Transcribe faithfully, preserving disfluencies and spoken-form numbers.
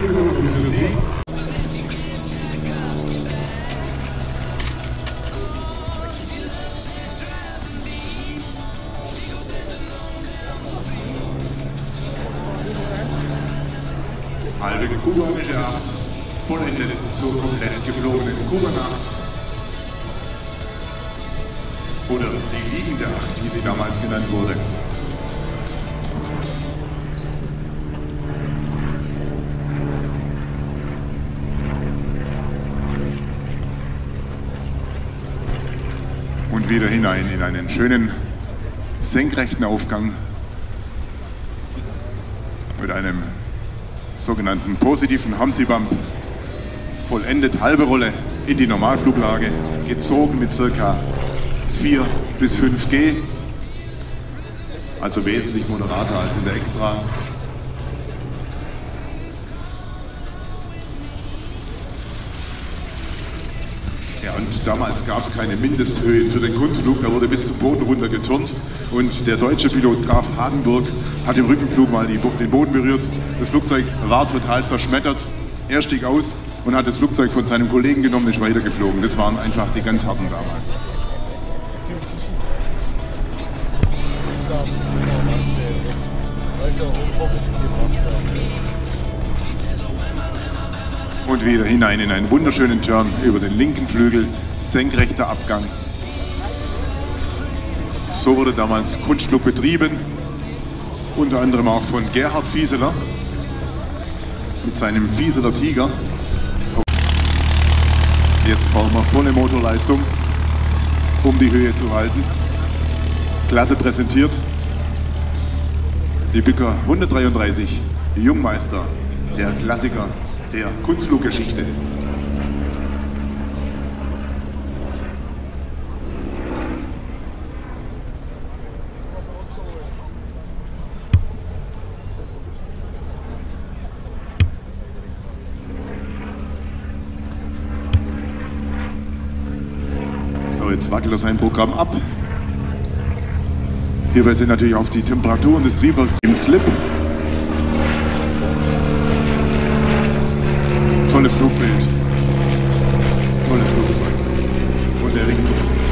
Glückwunsch für Sie. Halbe kubanische Acht, vollendet zur komplett geflogenen Kuba-Nacht. Oder die liegende Acht, wie sie damals genannt wurde. Und wieder hinein in einen schönen senkrechten Aufgang mit einem sogenannten positiven Humpty Bump, vollendet halbe Rolle in die Normalfluglage, gezogen mit ca. vier bis fünf G, also wesentlich moderater als in der Extra. Ja, und damals gab es keine Mindesthöhen für den Kunstflug, da wurde bis zum Boden runter geturnt und der deutsche Pilot Graf Hardenburg hat im Rückenflug mal die, den Boden berührt. Das Flugzeug war total zerschmettert. Er stieg aus und hat das Flugzeug von seinem Kollegen genommen und ist weitergeflogen. Das waren einfach die ganz harten damals. Und wieder hinein in einen wunderschönen Turn über den linken Flügel, senkrechter Abgang. So wurde damals Kunstflug betrieben, unter anderem auch von Gerhard Fieseler mit seinem Fieseler Tiger. Jetzt brauchen wir volle Motorleistung, um die Höhe zu halten. Klasse präsentiert. Die Bücker hundertdreiunddreißig, Jungmeister, der Klassiker der Kunstfluggeschichte. So, jetzt wackelt er sein Programm ab. Hierbei sind natürlich auch die Temperaturen des Triebwerks im Slip. Tolles Flugbild, tolles Flugzeug und der Ring jetzt.